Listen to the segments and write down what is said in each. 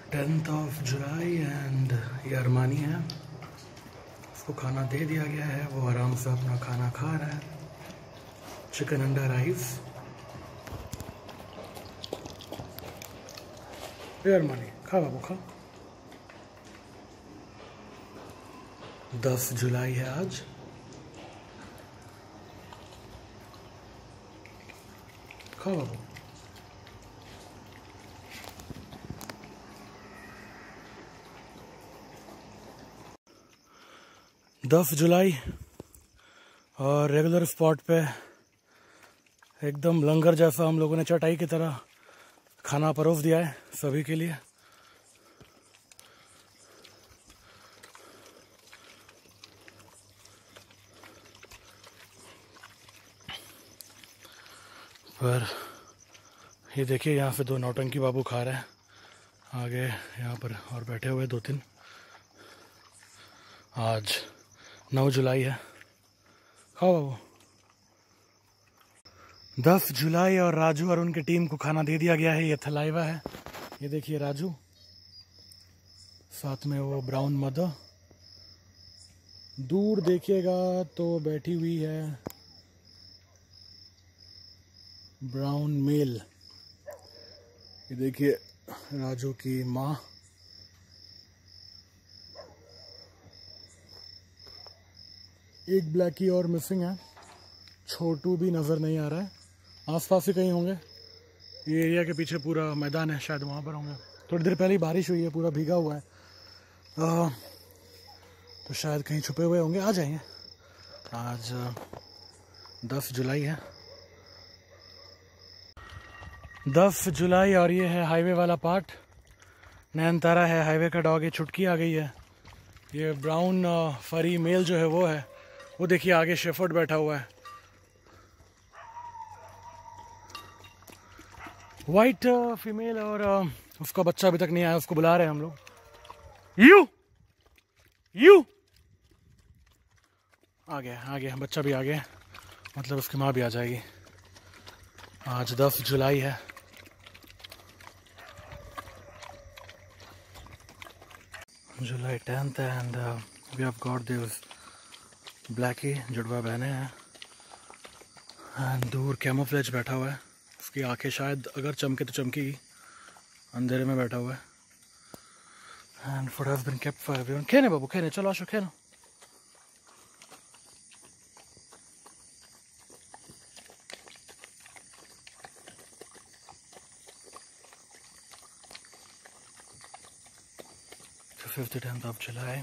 10th of July and ये Armani है। उसको खाना दे दिया गया है, वो आराम से अपना खाना खा रहा है। चिकन अंडा राइस। ये अरमानी खा बाबू खा। 10 जुलाई है आज। खा बाबू। 10 जुलाई और रेगुलर स्पॉट पे एकदम लंगर जैसा हम लोगों ने चटाई की तरह खाना परोस दिया है सभी के लिए। पर ये देखिए यहाँ पे 2 नौटंकी बाबू खा रहे हैं। आगे यहाँ पर और बैठे हुए 2-3। आज 9 जुलाई है। खाओ बाबू। 10 जुलाई और राजू और उनकी टीम को खाना दे दिया गया है। ये थलाइवा है। ये देखिए राजू, साथ में वो ब्राउन मदर। दूर देखिएगा तो बैठी हुई है ब्राउन मेल। ये देखिए राजू की माँ। एक ब्लैकी और मिसिंग है। छोटू भी नजर नहीं आ रहा है। आसपास ही कहीं होंगे। ये एरिया के पीछे पूरा मैदान है, शायद वहां पर होंगे। थोड़ी देर पहले बारिश हुई है, पूरा भीगा हुआ है। तो शायद कहीं छुपे हुए होंगे, आ जाएंगे। आज 10 जुलाई है। 10 जुलाई और ये है हाईवे वाला पार्ट। नयनतारा है हाईवे का डॉग। ये छुटकी आ गई है। ये ब्राउन फरी मेल जो है वो है। वो देखिए आगे शेफर्ड बैठा हुआ है। वाइट फीमेल और उसका बच्चा अभी तक नहीं आया। उसको बुला रहे हैं हम लोग। यू आ गया बच्चा भी आ गया। मतलब उसकी माँ भी आ जाएगी। आज 10 जुलाई है। July 10th and we have got this Blackie. जुड़वा बहने हैं। एंड दूर कैमोफ्लेज बैठा हुआ है। उसकी आंखें शायद अगर चमके तो चमकेगी। अंधेरे में बैठा हुआ है। And food has been kept for everyone. खेने बाबू खेने, चलो आशो खेलो। So 5th to 10th of July.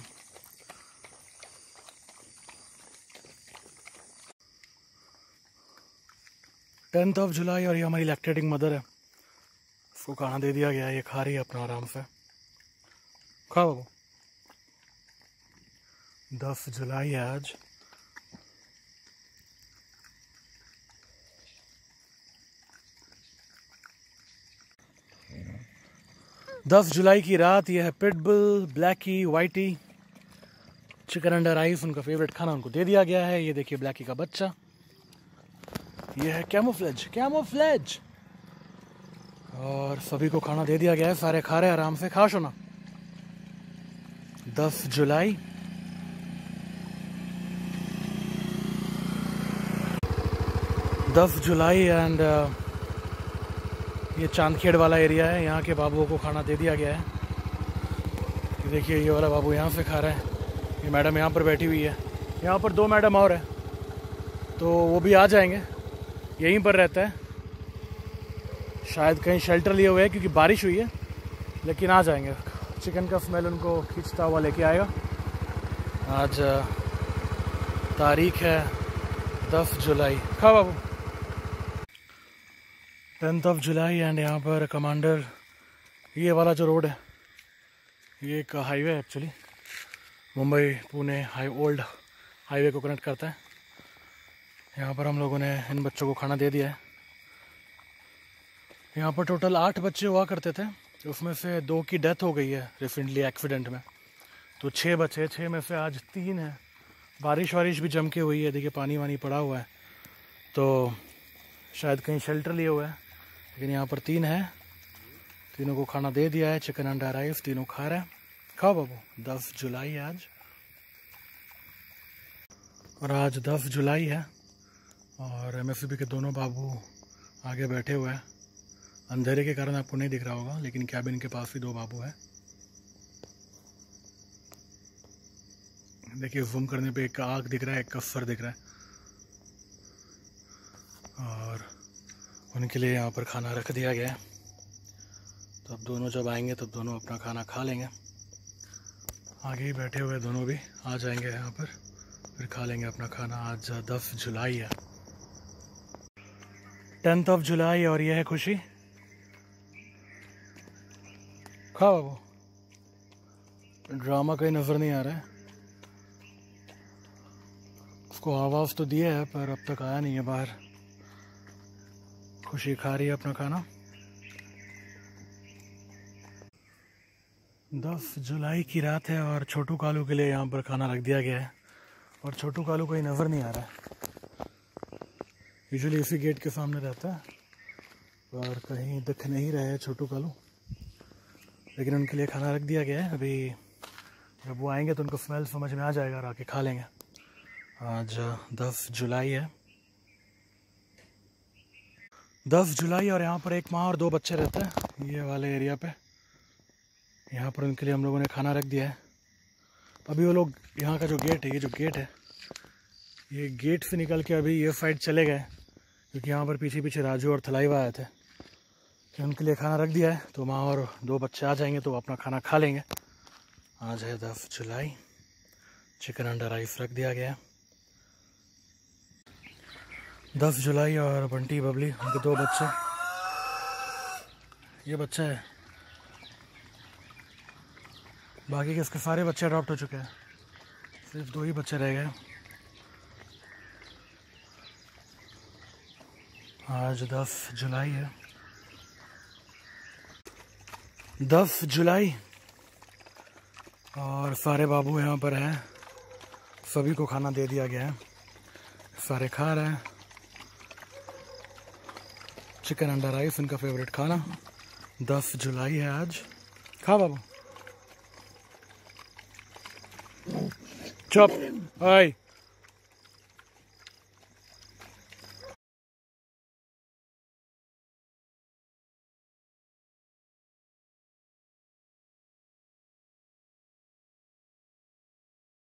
Tenth of July और ये हमारी लैक्टेटिंग मदर है। उसको खाना दे दिया गया है। ये खा रही है अपना आराम से। खाओ बाबू। 10 जुलाई है आज। दस जुलाई की रात। ये है पिटबुल, ब्लैकी, वाइटी। चिकन अंडा राइस उनका फेवरेट खाना, उनको दे दिया गया है। ये देखिए ब्लैकी का बच्चा। ये है कैमोफ्लेज। और सभी को खाना दे दिया गया है। सारे खा रहे हैं आराम से। खा शो ना। 10 जुलाई। एंड ये चांदखेड़ वाला एरिया है। यहाँ के बाबुओं को खाना दे दिया गया है। ये देखिए ये वाला बाबू यहाँ से खा रहा है। ये मैडम यहाँ पर बैठी हुई है। यहाँ पर 2 मैडम और है, तो वो भी आ जाएंगे। यहीं पर रहता है, शायद कहीं शेल्टर लिए हुए हैं क्योंकि बारिश हुई है, लेकिन आ जाएंगे। चिकन का स्मेल उनको खींचता हुआ लेके आएगा। आज तारीख है 10 जुलाई। खा बाबू। 10th of जुलाई एंड यहाँ पर कमांडर। ये वाला जो रोड है ये एक हाईवे है actually. Mumbai Pune old highway को कनेक्ट करता है। यहाँ पर हम लोगों ने इन बच्चों को खाना दे दिया है। यहाँ पर टोटल 8 बच्चे हुआ करते थे, उसमें से 2 की डेथ हो गई है रिसेंटली एक्सीडेंट में। तो 6 बचे। 6 में से आज 3 है। बारिश भी जम के हुई है। देखिए पानी वानी पड़ा हुआ है, तो शायद कहीं शेल्टर लिए हुए हैं। लेकिन यहाँ पर 3 है। तीनों को खाना दे दिया है, चिकन अंडा राइस तीनों खा रहे हैं। खाओ बाबू। 10 जुलाई है आज, और आज 10 जुलाई है और MSCB के दोनों बाबू आगे बैठे हुए हैं। अंधेरे के कारण आपको नहीं दिख रहा होगा, लेकिन कैबिन के पास ही 2 बाबू हैं। देखिए जूम करने पे एक आग दिख रहा है, एक का सर दिख रहा है। और उनके लिए यहाँ पर खाना रख दिया गया है, तो अब दोनों जब आएंगे तब दोनों अपना खाना खा लेंगे। आगे ही बैठे हुए दोनों भी आ जाएंगे यहाँ पर, फिर खा लेंगे अपना खाना। आज 10 जुलाई है, 10th of जुलाई, और यह है खुशी। खाओ बाबू। ड्रामा कहीं नज़र नहीं आ रहा है, उसको आवाज़ तो दिया है पर अब तक आया नहीं है बाहर। खुशी खा रही है अपना खाना। 10 जुलाई की रात है और छोटू कालू के लिए यहाँ पर खाना रख दिया गया है, और छोटू कालू कहीं नज़र नहीं आ रहा है। यूजुअली इसी गेट के सामने रहता है, और कहीं दिख नहीं रहे है छोटू कालू, लेकिन उनके लिए खाना रख दिया गया है। अभी जब वो आएंगे तो उनको स्मेल समझ में आ जाएगा और आके खा लेंगे। आज 10 जुलाई है, 10 जुलाई, और यहाँ पर एक माँ और 2 बच्चे रहते हैं ये वाले एरिया पे। यहाँ पर उनके लिए हम लोगों ने खाना रख दिया है। अभी वो लोग यहाँ का जो गेट है, ये जो गेट है, ये गेट से निकल के अभी ये साइड चले गए, क्योंकि यहाँ पर पीछे पीछे राजू और थलाईवा आए थे। तो उनके लिए खाना रख दिया है, तो माँ और 2 बच्चे आ जाएंगे तो अपना खाना खा लेंगे। आज है 10 जुलाई, चिकन अंडा राइस रख दिया गया है। 10 जुलाई, और बंटी बबली उनके 2 बच्चे। ये बच्चा है, बाकी के इसके सारे बच्चे अडॉप्ट हो चुके हैं, सिर्फ 2 ही बच्चे रह गए। आज 10 जुलाई है, 10 जुलाई, और सारे बाबू यहाँ पर हैं। सभी को खाना दे दिया गया है, सारे खा रहे हैं। चिकन अंडा राइस उनका फेवरेट खाना। 10 जुलाई है आज। खा बाबू। चुप। हाय।